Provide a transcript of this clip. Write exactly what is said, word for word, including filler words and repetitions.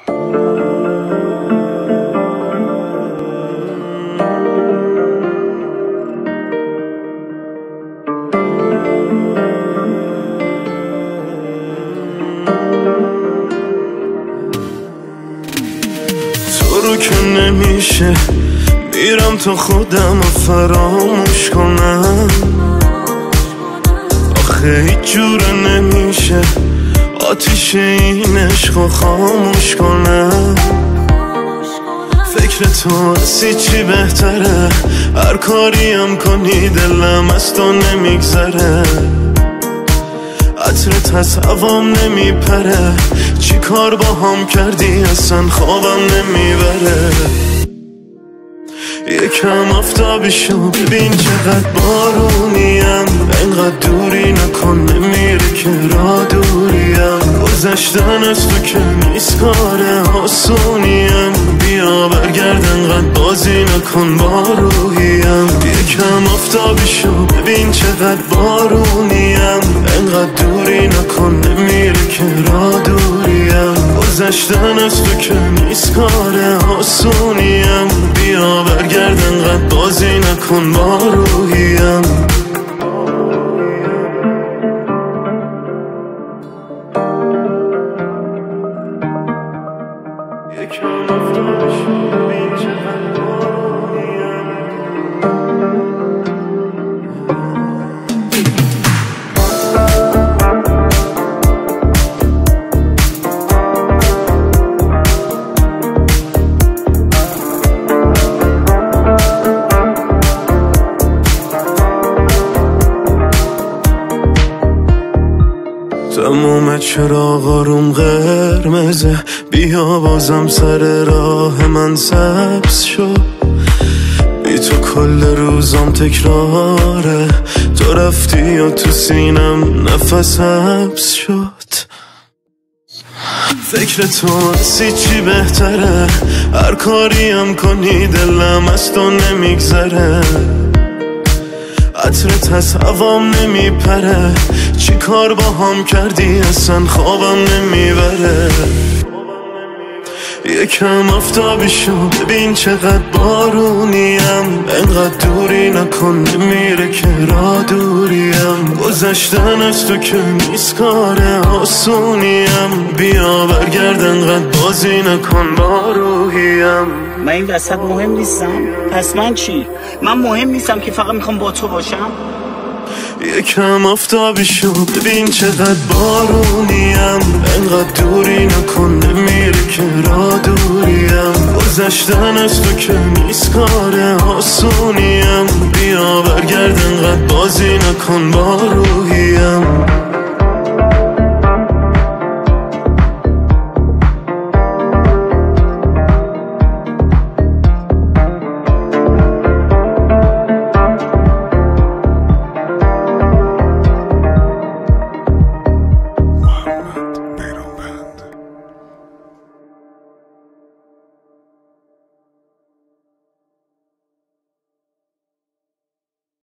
تو رو که نمیشه میرم تا خودم رو فراموش کنم، آخه هیچ جوره نمیشه آتیش این عشق خاموش کنم. فکر تو هستی چی بهتره، هر کاری هم کنی دلم از تو نمیگذره. عطرت از هوام نمیپره، چی کار با هم کردی اصلا خوابم نمیبره. یکم آفتابی شو ببین چقدر بارونیم، اینقدر دوری نکن نمیره که را دوریم. گذشتن از تو که نیست کار آسونیم، بیا برگرد اینقدر بازی نکن با روحیم. یکم آفتابی شو ببین چقدر بارونیم، اینقدر دوری نکن نمیره که را دوریم. گذشتن از تو که نیست کار آسونیم، بیا برگرد اینقدر بازی نکن با روحیم. یکم افتاده شد ببین چقدر بارونیم. تموم چراغا روم قرمزه، بیا بازم سر راه من سبز شد. بی تو کل روزام تکراره، تو رفتی و تو سینم نفس حبس شد. فکر تو هستی چی بهتره، هر کاری هم کنی دلم از تو نمیگذره. عطرت از هوام نمیپره، چی کار با هم کردی اصلا خوابم نمیبره. یکم آفتابی شو ببین چقدر بارونیم، اینقدر دوری نکن نمیره که را دوریم. گذشتن از تو که نیست کار آسونیم، بیا برگرد اینقدر بازی نکن با روحیم. من این وسط مهم نیستم، پس من چی؟ من مهم نیستم که فقط میخوام با تو باشم. یکم آفتابی شو ببین چقدر بارونیم، اینقدر دوری نکن نمیره که را دوریم. گذشتن از تو که نیست کار آسونیم، بیا برگرد اینقدر بازی نکن با روحیم.